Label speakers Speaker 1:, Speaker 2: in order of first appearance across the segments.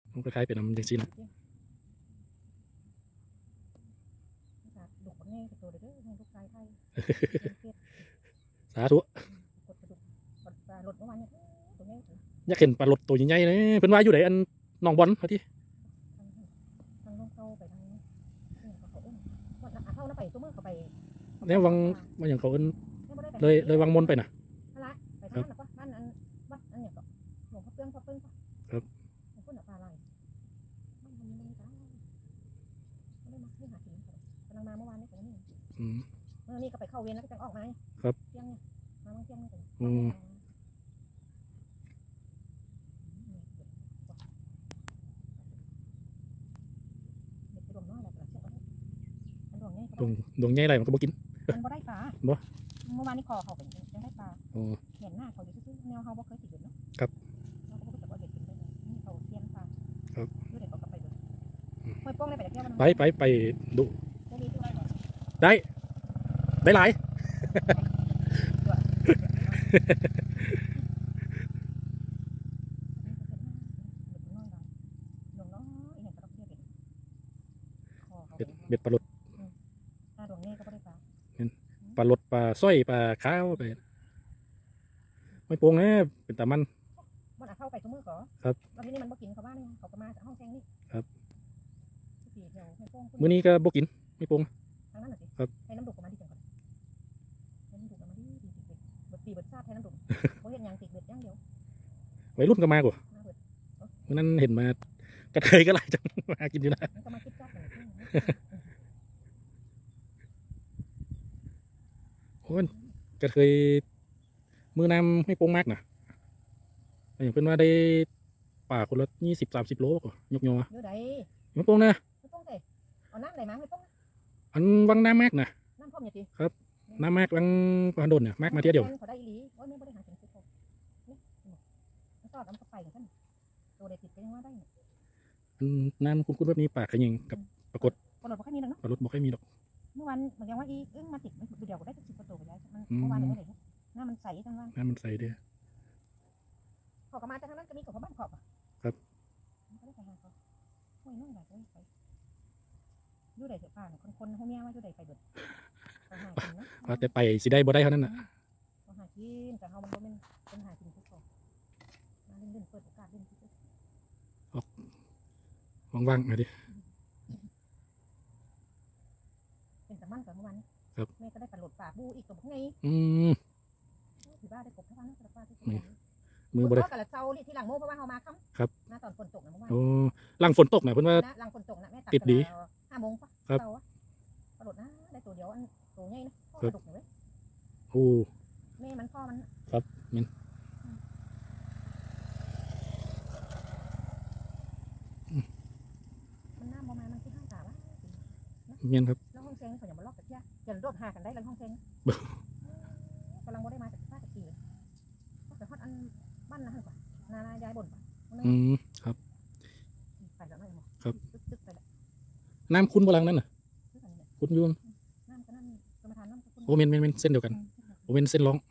Speaker 1: มันคล้ายๆเป็นน้ำจังซี่นะ
Speaker 2: ดุกง่ายตัวเด้อให้ลูกชายไทย
Speaker 1: สาธุ
Speaker 2: ปลาหลดเมื่อวานเนี่ยตัวง่าย
Speaker 1: อยากเห็นปลาหลดตัวใหญ่ๆเลยเพิ่นว่าอยู่ไหนอันหนองบอลเขาที่
Speaker 2: ทางลงเข้าไปทางนี้เขาเอ็นว่าเข้านะไปตัวมือเขาไป
Speaker 1: เนี่ยวังอย่างเขาเอิ้นเลยวังมนไปน่ะ
Speaker 2: อะไรไปทางนั้นหรอปะบ้านอันวัดอันเนี่ยก็หลวงพ่อเปื้อง
Speaker 1: ครับ
Speaker 2: คนปลาอะไรบ้านมันไม่ได้เขาได้มาที่หาถิ่นกำลังมาเมื่อวานนี้ของนี่นี่ก็ไปเข้าเวรแล้วก็จะออกมา
Speaker 1: ครับ
Speaker 2: เที่ยงเนี่ยมาบางเที่ยงนี่เลย
Speaker 1: ดวงใหญ่ไรมันก็บ่กิน
Speaker 2: มันบ่ได้ปลา
Speaker 1: บ่
Speaker 2: เมื่อวานนี้คอเขาเป็นยังได้ปลาเห็นหน้าเขาอยู่ซื่อแนวเขาบ่เคยติดเนาะ
Speaker 1: ครับ
Speaker 2: เราก็บ่รู้จักว่าเด็กเป็นได้นี่เขาเทียนปลา
Speaker 1: ครับ
Speaker 2: ดูเด็กเขาก็ไปดูห้วยโป้งได้ไปเที่ยวมัน
Speaker 1: ไปดูได้หลายเบ็ดปลาหลด
Speaker 2: ดวงนี้ก็ไม่ได้ปลา
Speaker 1: ปลาหลดปลาสร้อยปลาข้าวไปไม่โป่งนะเป็นตามัน
Speaker 2: เข้าไปตัวมือก่อ
Speaker 1: ครับ
Speaker 2: แล้วทีนี้มันบ่กินเขาบ้านนี่เขาก็มาจากห้องแซงนี่
Speaker 1: ครับมื้อนี้ก็บ่กินไม่โป่ง
Speaker 2: ทางนั้นน่ะสิ
Speaker 1: ครับ
Speaker 2: ให้น้ำดุกมาที่จังก่อนให้น้ำดุกมาที่เบ็ดตีเบ็ดซาดให้น้ำดุกเขาเห็นยังติดเบ็ดย่างเดียว
Speaker 1: วัยรุ่นก็มากว่าวันนั้นเห็นมากระเทยก็หลายจังมากินอยู่นะ
Speaker 2: ก็มาคิดจัดเลย
Speaker 1: โอ้ยกระเทยมือน้ำไม่โป่งมากนะอย่างเป็นว่าได้ป่าคนละ20-30 โลก็ยกยอ
Speaker 2: เยอะใด
Speaker 1: ไม่โป่งนะ
Speaker 2: ไม่โป่งเลยเอาน้ำไหลมาไม่โป่ง
Speaker 1: อันวังน้ำมากนะ
Speaker 2: น้ำพร้อมอย่างดี
Speaker 1: ครับน้ำมากวังปลาโดนเนี่ยมากมาเที่ยวเดียว
Speaker 2: เขาได้อีหลีโอ้ยไม่ได้หาถึงสิบหกนี่แล้วก็น้ำกระไปกันตัวเด็กติดก็ยังว่าได้
Speaker 1: น้ำคุ้นๆแบบนี้ป่าขยิงกับปรากฏ
Speaker 2: ปลาหลดบอกแค่นี้แล้วเนาะ
Speaker 1: ปลาหลดบอกให้มีดอก
Speaker 2: เมื่อวานมันยังว่าอีมาติดมันเดียวก็ได้10 กว่าตัวไปแล้วมันเมื่อวานยังไม่ได้น้ำมันใสจังว่า
Speaker 1: น้ำมันใสเด้อ
Speaker 2: ขอกระมาจากทางนั้นก็มีของบ้านขอบ
Speaker 1: ครับ
Speaker 2: ไม่ได้ไปหาเขาไม่น้องแบบไปยูใดเถอะป่าเนี่ยคนเขาเมียว่ายูใดไปเบิดเขาหากินนะ
Speaker 1: ว่าแต่ไปสิได้บ่ได้เท่านั้นน่ะ
Speaker 2: เขาหากินแต่เขามันก็เป็นหากินทุกคนมาเล่นเปิดโอกาสเล่นทุกคน
Speaker 1: ว่างๆหน่อยดิ
Speaker 2: เป็นแต่มั่นกับเมื่อวานนี้แม่ก็ได้ปลาหลดป่าบูอีกตัวไงถือบ้าได้กบทั้งวันนะปลาที่
Speaker 1: มือบ่ได้
Speaker 2: กับเจ้าที่หลังโม่เพราะว่าเขามา
Speaker 1: ครับ
Speaker 2: มาตอนฝนตกนะเมื่อวาน
Speaker 1: โอ้หลังฝนตกนะเพิ่นว่า
Speaker 2: หลังฝนตกนะแม่
Speaker 1: ติดดี
Speaker 2: 5 โมงป่ะ
Speaker 1: ครับ
Speaker 2: ปลาหลดนะได้ตัวเดียวอันตัวใหญ่นะกระดุกเลย
Speaker 1: โอ้
Speaker 2: แม่มันพ่อมัน
Speaker 1: ครับมิน
Speaker 2: มันน้ำประมาณมันที่5 ตาวะ
Speaker 1: เมียนครับ
Speaker 2: แล้วห้องเซงเขาอย่ามาล็อกกับเที่ยจะรวบหากันได้แล้วห้องเซงกำลังบ่ได้มาจากบ้านจากกี่เลยแต่ฮอดอันบ้านนะก่อนนายายบ่นป่ะ
Speaker 1: ครับ
Speaker 2: ไปแล้วไม่หมด
Speaker 1: ครับ
Speaker 2: ตึกไปแล้ว
Speaker 1: น้ำคุ้นโบราณนั่นน่ะคุ้นยูน
Speaker 2: น้ำก็นั่นกรรมฐานน้ำ
Speaker 1: โอ้เมนเส้นเดียวกันโอ้เมนเส้นร้อง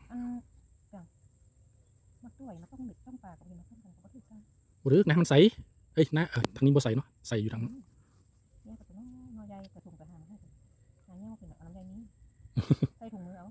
Speaker 2: มาด้วยมาต้องมิดต้องปลากับมาต้องกันเขาก็ถือใช่
Speaker 1: หรือน้ำมันใสเฮ้ยน้าทางนี้บ่ใสเนาะใสอยู่ทาง
Speaker 2: เนี่ยกระตุ้นน้อยใหญ่กระถุงกระหางให้หาเนี่ยเป็นแบบน้ำใหญ่นี้ใส่ถุงมือเอา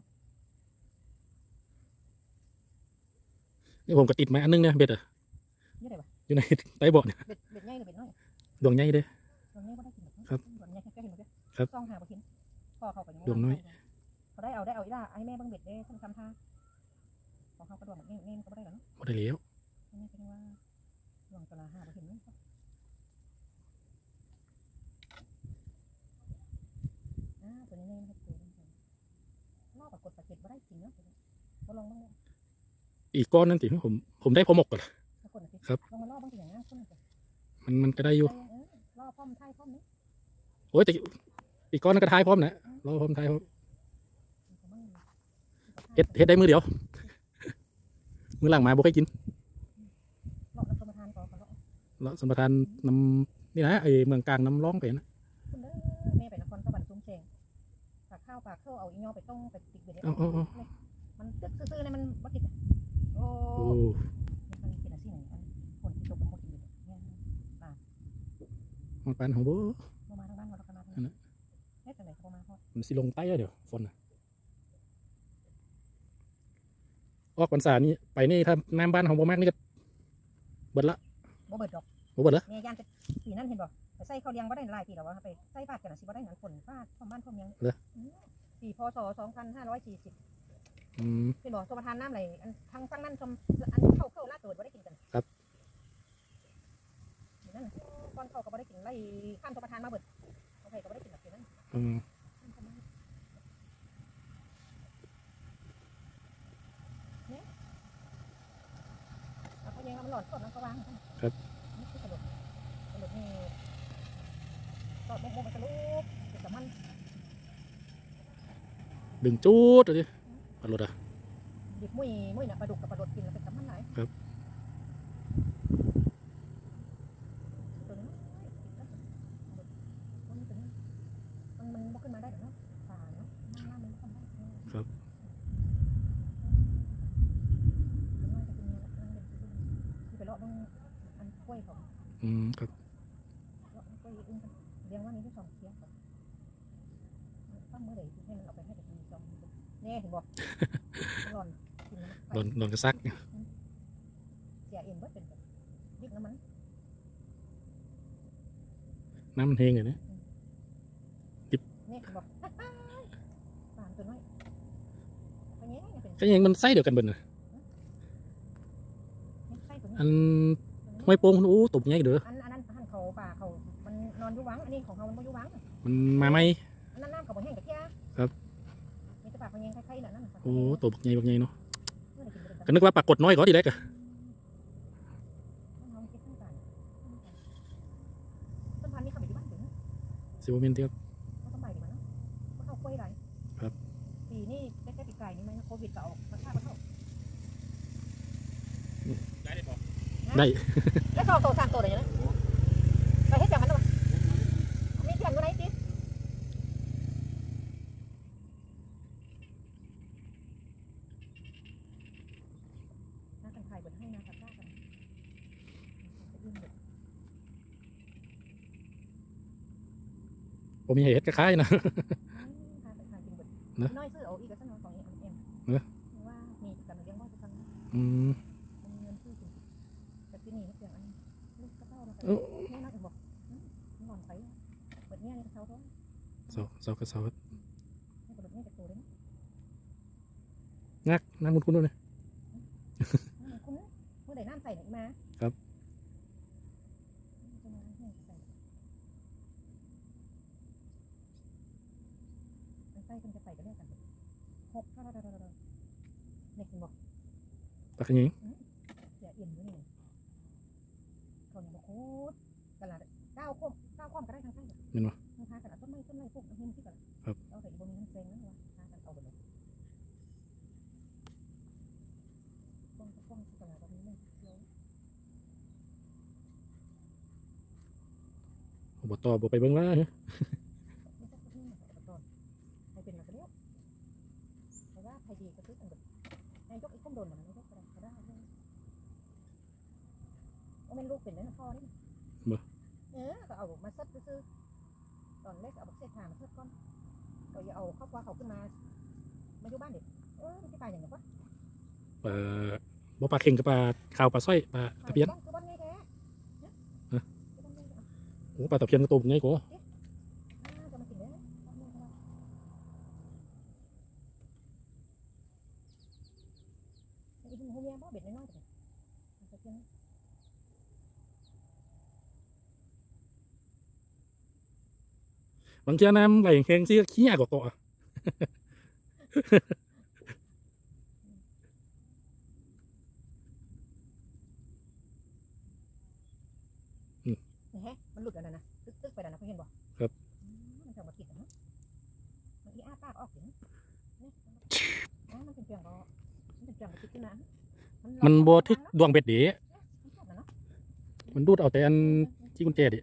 Speaker 1: นี่ผมก็ติดมาอันนึงเนี่ยเบ็ดอะอยู่ในใต้เบาะเนี่ย
Speaker 2: เบ็ดใหญ่หรือเบ็ดน้อย
Speaker 1: ดวงใหญ่เด้
Speaker 2: ดวงใหญ่ก็ได้กิน
Speaker 1: ครับ
Speaker 2: ดวงใหญ่แค่เห็นหมดเลย
Speaker 1: ครับ
Speaker 2: ต้องหาบ่เห็นพ่อเขาไป
Speaker 1: ดวงน้อย
Speaker 2: เขาได้เอาอีล่าไอ้แม่บังเบ็ดได้ท่านทำท่าของเขากระโดดแบบนี้ก็ไม่ได้หรอเนาะ
Speaker 1: ไม่ได้เลี้ยว
Speaker 2: นี่เป็นว่าดวงตลาหาบ่เห็นไหมตัวนี้นี่มันตัวล่อปรากฏปรากฏไม่ได้จริงเนาะมาลองบ้างเลย
Speaker 1: อีกก้อนนั่นสิผมได้พอหมกก่อนครับ
Speaker 2: ลองมาล่อบ้างสิอย่างนั้น
Speaker 1: มันก็ได้อยู่
Speaker 2: ล่อพร้อมไทยพร้อมนี้
Speaker 1: โอ้ยแต่อีกก้อนนั่นก็ท้ายพร้อมนะล่อพร้อมท้ายพร้อมเฮ็ดได้มือเดียวมือหลังมาบ่ให้กิน
Speaker 2: เลาะน้ำสมทานก่อน
Speaker 1: เลาะสมทานน้ำนี่นะไอเมืองกลางน้ำร้องไปนะ
Speaker 2: แม่ไปนครสวรรค์ซุ้มเชงปากข้าวเอาอีงอไปต้มไปติดไปเลยมันซื่อๆเนี่ยมันบักติดโอ้มันกินอะไรสิไหนคนที่ตกมันบักติดเนี่ยปลา
Speaker 1: ฮอดปานของบ่
Speaker 2: บ่มาทางบ้านเราก็มาทาง
Speaker 1: นั่น
Speaker 2: นี้
Speaker 1: น่ะ
Speaker 2: เฮ็ดจังได๋ก็บ่มาฮอด
Speaker 1: มันสิลงใต้แล้วเดี๋ยวฝนน่ะออกพรรษานี่ไปนี่ถ้าน้ำบ้านของบ่มากนี่ก็เบิดละ
Speaker 2: บ่เบิดดอก
Speaker 1: บ่เบิดละ
Speaker 2: แม่ย่านจะปีนั้นเห็นบ่ไปใส่ข้าวเลี้ยงบ่ได้หลายปีแล้วว่าไปใส่บาตรกันน่ะสิบ่ได้หนังฝนฟาดพร้อมบ้านพร้อมเมียงปีพศ2540
Speaker 1: อืม
Speaker 2: เห็นบ่ตัวประธานน้ำไหลอันทางฝั่งนั้นชมอันเข้าลาดตัวบ่ได้กินกัน
Speaker 1: ครับ
Speaker 2: อยู่นั่นน่ะก่อนเข้าก็บ่ได้กินไล่ข้ามตัวประธานมาเบิดเอาไปก็บ่ได้กินแบบนั้น
Speaker 1: อืม
Speaker 2: เอาเขายังเอามันหลอดสดแล้วก็วางนี่คือกระโดดนี่ตอดโมมันกระลุกติดกับมัน
Speaker 1: ดึงจูดเลยดิปลารถอ่ะ
Speaker 2: ดิบมุ้ยน่ะปลาดุกกับปลาโดดกินแล้วติดกับมันไหล
Speaker 1: ครับ
Speaker 2: ตัวนี้มันบ่ขึ้นมาได้หรอกเนาะป่าเนาะน้ำมันบ่ขึ้นได้
Speaker 1: ครับ
Speaker 2: ไปเลาะต้องอันกล้วยเขา
Speaker 1: อืมครับ
Speaker 2: เลาะกล้วยอื่นกันเลี้ยงว่านี้ที่สองเสียก่อนตั้งมือไหนให้มันเอาไปให้เด็กมีสองแน่ถึงบอกหล่อนกินน้ำ
Speaker 1: โดนกระซัก
Speaker 2: เสียเอ็นเบิดเป็นแบบยึดน้ำมัน
Speaker 1: น้ำมันเฮงเลยนะ
Speaker 2: เนี่ยถึงบอกปานตัวน้อยตัวนี้เป็น
Speaker 1: ก็ยังมันไส้เดียวกันเบิดน่ะ
Speaker 2: ไส้ตัวนี้
Speaker 1: อันห้วยโป่งคุณอู้ตุ่มใหญ่เด้อ
Speaker 2: อันนั้นหันเขาป่าเขามันนอนอยู่วังอันนี้ของเขามันไม่อยู่วัง
Speaker 1: มันมาไหม
Speaker 2: อันนั้นน้ำกับบ่แห้งกับแค่
Speaker 1: ครับ
Speaker 2: มีแต่ป่าเขาแยงคล้ายๆนั่น
Speaker 1: โอ้ตุ่มใหญ่เนาะก็นึกว่าปลากดน้อยก็ทีแรกอะ
Speaker 2: ต้นพันธุ์นี่เขาไปอยู่บ้านถึง
Speaker 1: สิบเมนเทียบ
Speaker 2: เขาต้องไปดีมันเนาะเขาเข้ากล้วยไร
Speaker 1: ครับ
Speaker 2: ปีนี้ใกล้ๆปีไก่นี่ไหมโควิดก็ออกมาฆ่ามาเข้า
Speaker 1: ได้
Speaker 2: แล้วสองตัวสามตัวเลยนะไปให้จับมันด้วยมีเทียนอยู่ไหนสิน่ากันไข่บนให้นากันได้กันจะยื่นเด็ก
Speaker 1: ผมมีเหตุคล้ายๆนะ
Speaker 2: ทานเป็นทานกินเบิด
Speaker 1: นะ
Speaker 2: น้อยซื้อเอาอีกก็สนองของเอ็ม
Speaker 1: นะ
Speaker 2: ว่ามีกันเลี้ยงว่าจะทำ
Speaker 1: อืม
Speaker 2: มันเงินซื้อกินแต่ที่นี่เสียงอันลูกกระเต้าเรา
Speaker 1: เอ้า
Speaker 2: เนี่ยน่าจะบอกนอนไปเปิดเนี่ยนี่กระเต้าด้วย
Speaker 1: เสากระเสา
Speaker 2: นี่กระโดดนี่กระตัวเลย
Speaker 1: งักน้ำคุณด้วยนะ
Speaker 2: คุณเมื่อไหร่น้ำใส่ไหนมา
Speaker 1: ครับ
Speaker 2: ใส่กันจะใส่กันเรื่องกันหกเนี่ยคุณบอก
Speaker 1: ปลาขยิง
Speaker 2: อย่าเอียนด้วยนี่เขาเนี่ยบอกโคตรตลาดก้าวข้อมก็ได้ทางใต้
Speaker 1: เห็นปะ
Speaker 2: มันพากันเอาต้นไม้พวกหิมที่ก่อน
Speaker 1: ครับ
Speaker 2: เอาใส่บนนี้มันเซ็งนะว่าพากันเอาไปเลยป้องที่ตลาดแบบนี้เลยเดี๋ยว
Speaker 1: อบตบ่ไปเบิ่งว่าเหรอ
Speaker 2: ไม่ต้องพูดนี่เอาไปก่อนใครเป็นมาก็เรียกแต่ว่าใครดีก็ซื้อกันแบบนายกอีกข้อมโดนเหมือนนายกก็ได้เลยว่าเป็นลูกเป็นเนื้อพ่อนี่ก็เอามาซัดซื้อตอนแรกเอาบักเศษหามาซัดก่อนก็อย่าเอาครอบครัวเขาขึ้นมาอยู่บ้านเด็กไม่ใช่ปลาอย่างเงี้ยวะ
Speaker 1: ปลาบ่ปลาเข่งกับปลาขาวปลาสร้อยปลาตะเพียน
Speaker 2: คือบ้านนี้แท้
Speaker 1: โอ้ปลาตะเพียนก็ตุ่มใหญ่กว่า
Speaker 2: จะมากินเนื้ออีกหัวเมียบ่เบ็ดน้อยๆเลยตะเพียน
Speaker 1: บางเจ้าน้ำไหลแข็งซี่ขี้ยากกว่าเกาะ
Speaker 2: นี่ฮะมันหลุดแล้วนะตึ๊กไปแล้วนะเพื่อนบอก
Speaker 1: ครับ
Speaker 2: มันจะมาติดนะมันอีอ้าปากออกถึงนี่มันเป็นเพียงก็มันเป็นเพียงก็ติดขึ้นนะ
Speaker 1: มันบ่ทึกดวงเบ็ดเด๋
Speaker 2: มันชอบนะเนาะ
Speaker 1: มันดูดเอาแต่อันที่กุญแจดิ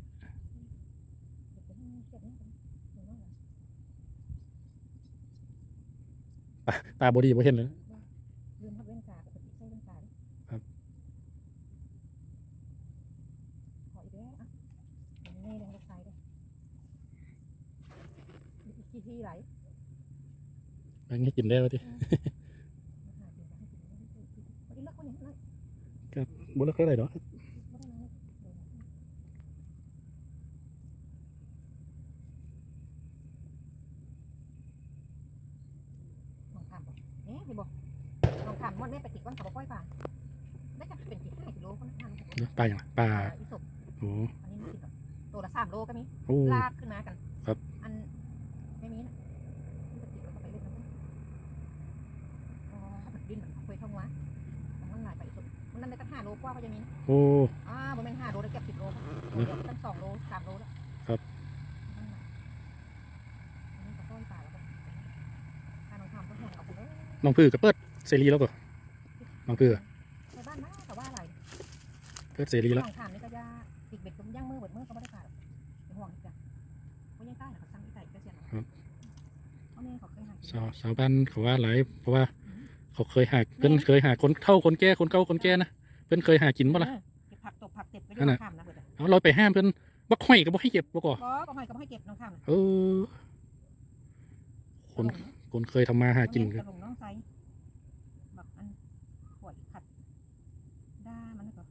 Speaker 1: ตาบ่ดีบ่เห็นเลย
Speaker 2: ลืมพับเว้นกาปกติใช้เว้นกา
Speaker 1: ครับ
Speaker 2: ขออีกแล้วอ่ะนี่เลยลูกชายเลยอีกทีไหล
Speaker 1: บางทีกินได้ไหมที่ครับบุญแล้วก็อะไรเนาะ
Speaker 2: ลองทำบ่เนี่ยเห็นบ่ลองทำวันนี้ไปติดวันกับป้อยป่าได้จะเป็นติด5 กิโลก็นะ
Speaker 1: ปลาอย่างปลา
Speaker 2: อีศพ
Speaker 1: โอ้
Speaker 2: อันนี้มันติดตัวละ3 โลก็มี
Speaker 1: โอ้
Speaker 2: ลากขึ้นมากัน
Speaker 1: ครับ
Speaker 2: อันไม่มีนะมันจะติดแล้วก็ไปเล่นน้ำมันดิ้นมันคุยท่องวะมันหลายไปอีศพมันนั่นได้ตั้ง5 โลกว่าก็จะมี
Speaker 1: โอ้
Speaker 2: บนเป็น5 โลได้เก็บ10 โลเดี๋ยวตั้ง2 โล 3 โลแล้ว
Speaker 1: ครับ
Speaker 2: อันนี้ก็ต้นป่าแล้วก็การลองทำต้องห่วงเอาไปเลย
Speaker 1: น้องพือกับเปิดเสรีแล้วก็น้องพือ
Speaker 2: ในบ้านนะแต่ว่าอะไร
Speaker 1: เปิดเสรีแล้ว
Speaker 2: ลองทำนี่ก็จะติดเบ็ดก็ย่างมือเบ็ดมือก็ไม่ได้ขาดเป็นห่วงอีกจ้ะเพราะยังใต้เขาสั่งอีไก่ก็เสียหน่อยเพราะนี่เขาเคยหา
Speaker 1: สาวบ้านเขาว่าหลายเพราะว่าเขาเคยหาเพิ่นเคยหาคนเฒ่าคนแก่คนเก่าคนแก่นะเพิ่นเคยหากินบ่ล่ะ
Speaker 2: เก็บผักตบผักเต็บไปด้วยน้องข้ามนะเบิด
Speaker 1: เอาเราไปห้ามเพิ่นบักห้อยก็บ่ให้เก็บบ่ก่อ
Speaker 2: ก็หอยก็ให้เก็บน้องข้ามนะ
Speaker 1: เออคนเคยทำมาหากิน
Speaker 2: ก
Speaker 1: กั
Speaker 2: ระ
Speaker 1: น
Speaker 2: หลงน้องไซแบบอันขวดขัดด้ามันก็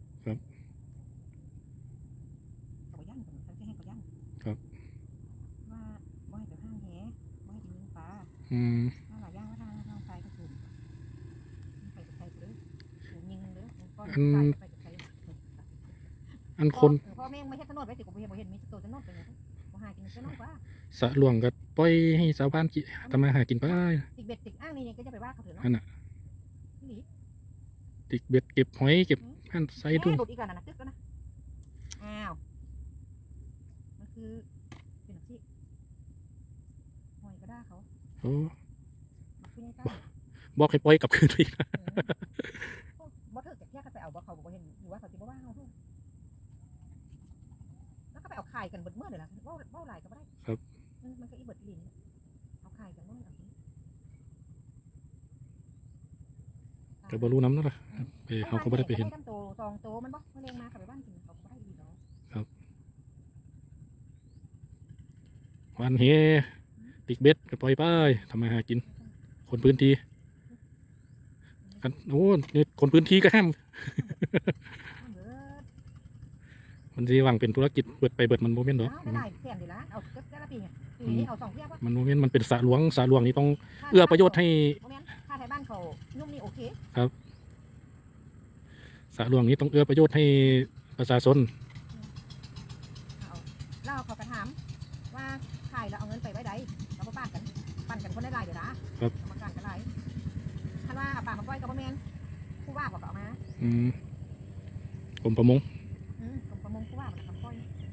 Speaker 2: เขาย่างกันเขาจะให้เขาย่างว่าบ่ให้ไปห้างแหบ่ให้ไปยิงปลา ถ้าหลายอย่างว่าทางน้องไซก็ถูกไปกับใครเลยถูกยิงเลยก้อนไปกับใคร
Speaker 1: อันคน
Speaker 2: พ่อแม่ไม่ใช่ถนนไปสิกูเห็นมีตัวถนนเป็นไงกูหากินถนนกว่า
Speaker 1: สะหลวงก็ปล่อยให้ชาวบ้านทำมาหากินไป
Speaker 2: ติดเบ็ดติดอ้างนี่ก็จะไปว่าเขาเถอะเนาะ
Speaker 1: นั่นน่ะ
Speaker 2: นี่
Speaker 1: ติกเบ็ดเก็บหอยเก็บหั่นใส่ถุง
Speaker 2: หลุดอีกแล้วนะตึ๊กแล้วนะอ้าวมันคือเป็นที่หอยก็ได้เขา
Speaker 1: โอ้
Speaker 2: คือนี่ต้า
Speaker 1: บอกให้ปล่อยกลับคืนไปอีกนะ
Speaker 2: บ่เถิดจะแยกกันไปเอาบ่เขาบอกเห็นอยู่ว่าเขาที่บ่ว่าเขาแล้วก็ไปเอาไข่กันเบิดเมื่อเดี๋ยวนะว่าหลายก็ไม่ได้มันก็อีเบิดลิ้นเอาไข่กันเมื่อเอา
Speaker 1: ก็บ่รู้น้ำนั่นแหละไปเขาก็ไม่ได้ไปเห็น
Speaker 2: โตสองโตมันบ่มาเลี้ยงมาขับไปบ้านกินเขาก็ได้ดีเนาะ
Speaker 1: วันเฮติกเบ็ดก็ปล่อยไปทำมาหากิน คนพื้นที่กันโอ้นี่คนพื้นที่ก็ห้ามมันสิหวังเป็นธุรกิจเบิดไปเบิดมันโมเมนต์ดอก
Speaker 2: ได้แสนดีละเอาแต่ละปีไงปีนี้เอา2 เที่ยวป่ะ
Speaker 1: มันโมเมนต์มันเป็นสระหลวงนี่ต้องเอื้อประโยชน์ให้
Speaker 2: ถ้าไทยบ้านเขานุ่มนี่โอเค
Speaker 1: สระหลวงนี้ต้องเอื้อประโยชน์ให้ประชาชน
Speaker 2: เราเขากระถามว่าขายเราเอาเงินไปไว้ใดเราไปปั่นกันคนได้รายเดี๋ยวนะกรรมการกันไรท่านว่าป่ามาปล่อยกับพ่อแม่ผู้ว่าบอกเอามาก
Speaker 1: รมประมง
Speaker 2: กรมประมงผู้ว่ามันทำปล่อย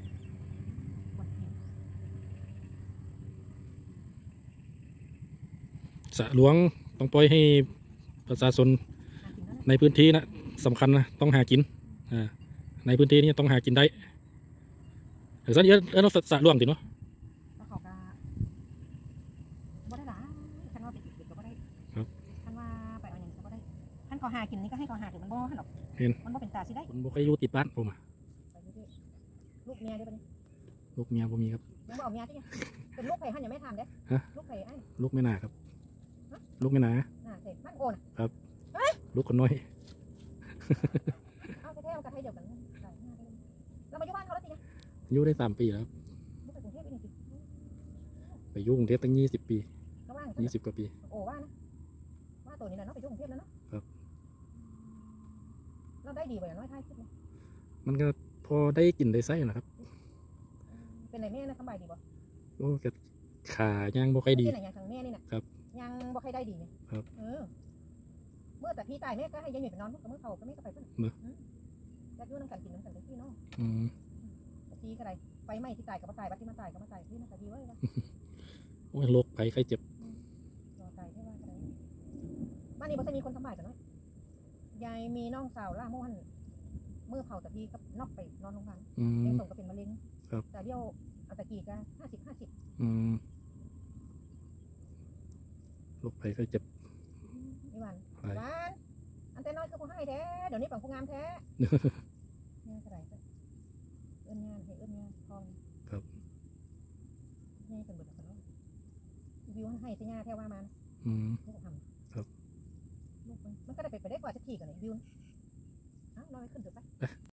Speaker 1: สระหลวงต้องปล่อยให้ประชาชนในพื้นที่นะสำคัญนะต้องหากินในพื้นที่นี้ต้องหากินได้แต่สันเยอะเราสระหลวงติเนาะ
Speaker 2: แล้วเขาก็บ่ได้หรอท่านว่าเป็นก็บ่ได้ท่านว่าไปเอาอย่างก็บ่ได้ท่านเขาหากินนี่ก็ให้เขาหาถึงมันบ่หรอกมันบ่เป็นตาสิได้
Speaker 1: คนบ่เคยอยู่ติดบ้านผม
Speaker 2: ลูกเมียได้ปะเนี่ย
Speaker 1: ลูกเมียบ่มีครับ
Speaker 2: ยังบ่เอาเมียที่เนี่ยเป็นลูกไผ่ท่านยังไม่ทำเด้ลูกไผ่ไอ้
Speaker 1: ลูกไม่นาครับ ลูกไม่นา
Speaker 2: เสร็จมันโอน
Speaker 1: ครับลูกคนน้อย
Speaker 2: เอาแท้ๆกันให้เดียวกันเรามาอยู่บ้านเขาแล้วสิเนี่ย
Speaker 1: อยู่ได้3 ปีแล้ว
Speaker 2: ไปกรุงเทพอีกที
Speaker 1: ไปอยู่กรุงเทพตั้ง20 ปี
Speaker 2: ก็ว่าง
Speaker 1: 20 กว่าปี
Speaker 2: โอ้ว่านะว่าตัวนี้แหละเนาะไปอยู่กรุงเทพแล้วเนาะเราได้ดีกว่าอย่างน้อยท้ายคิดเลย
Speaker 1: มันก็พอได้กินได้ไส้นะครับ
Speaker 2: เป็นไหนแม่นะสบายดีบ่
Speaker 1: โอ้ก็ขาย่างบ่ค่อยดี
Speaker 2: เป็นไหนอย่างทางแม่นี่นะครับ ยังบ่ค่อยได้ดีเนี่ยเมื่อแต่พี่ตายแม่ก็ให้ยังอยู่ไปนอนกับเมื่อเขาก็ไม่ก็ไปเพิ่นจะอยู่น้ำกันกินน้ำกันได้พี่น้องทีก็ได้ไฟไหม้ที่ตายก็มาตายบัดที่มาตายก็มาตายที่น่าจะดีเว้ย
Speaker 1: โอ้ยโรคภัยไข้เจ็บ
Speaker 2: รอตายแค่ว่าอะไรบ้านนี้บ่จะมีคนสบายกันเนาะยายมีน้องสาวล่าโม่หันเมื่อเผาแต่พี่ก็นอกไปนอนโรงพยาบาลยังส่งก็เป็นมะเร็งแต่เดียวอัตะกี้ก็50
Speaker 1: โรคภัยไข้เจ็บ
Speaker 2: นี่วันอันแต่น้อยคือผู้ให้แท้เดี๋ยวนี้ปังผู้งามแท้นี่เท่าไหร่เอื้อนงานให้เอื้อนงานพอให้เป็นบทละครวิวให้สัญญาแท้ว่ามัน ลูกทำ
Speaker 1: ครับ
Speaker 2: ลูกมันก็ได้ไปได้กว่าจะขี่กันเลยวิวอ้าวลอยขึ้นเถอะไป